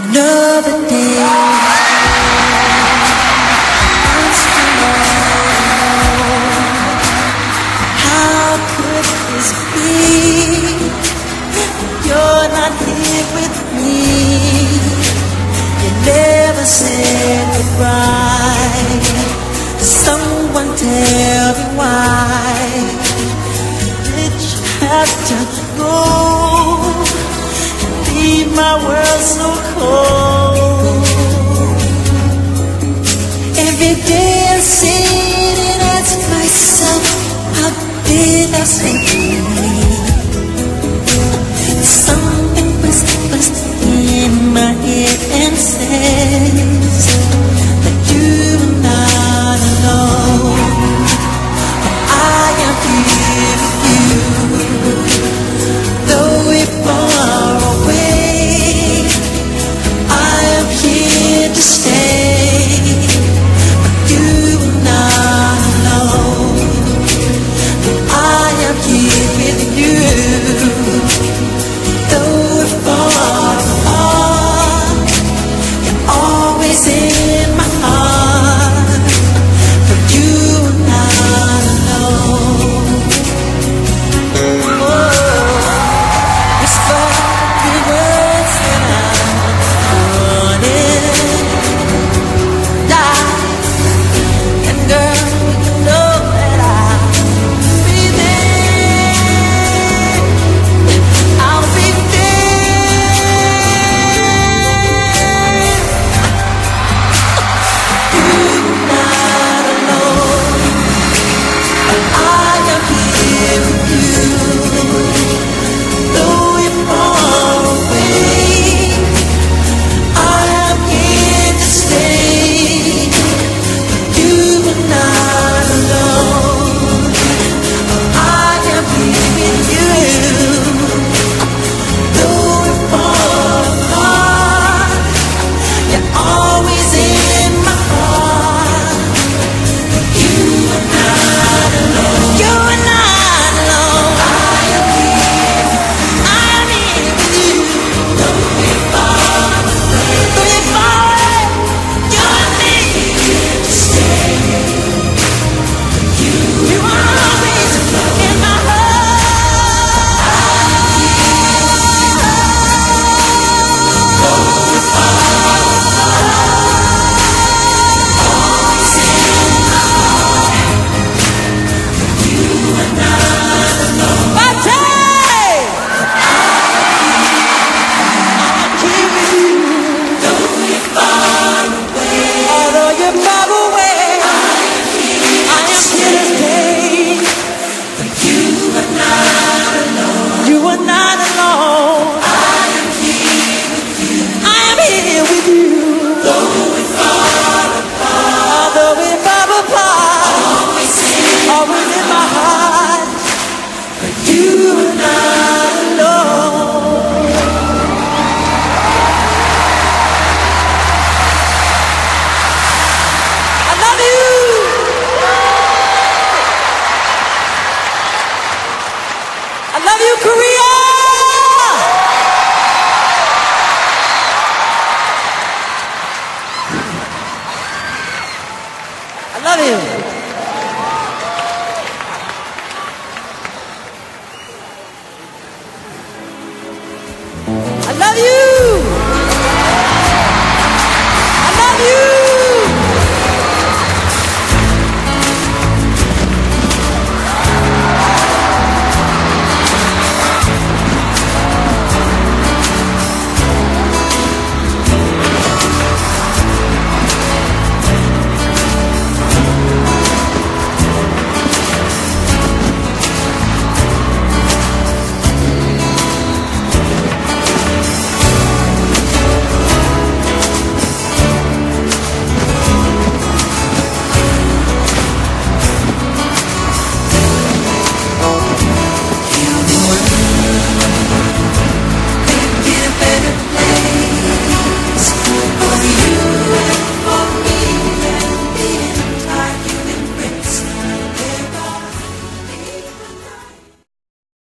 Another day, I'm still all alone. How could this be? You're not here with me. You never said goodbye. Someone tell me why did you have to go? Leave my world so cold. Every day I sit and ask myself, how did I sleep? Something whispers in my head and says that you're not alone. I am here with you, though we're far away. I am here to stay. You're not alone. I am here with you, though we're far apart. You're always in my heart, but you're not alone. Whisper the words that I wanted. Die, and girl, you know that I'll be there. I'll be there. You're not alone. I am here with you, though you're far away. I am here to stay. You are not alone. I am here with you, though we're far apart. You're always in my heart. You are not alone. You are not alone. I am here. I am here with you, though we're far away. Though we're far away, you're here to stay. You are always in my although you're far away, I am here to stay. You are not alone. You are not alone. I am here with you. Though we're far apart. Although we're far apart. Always in my heart. But you are not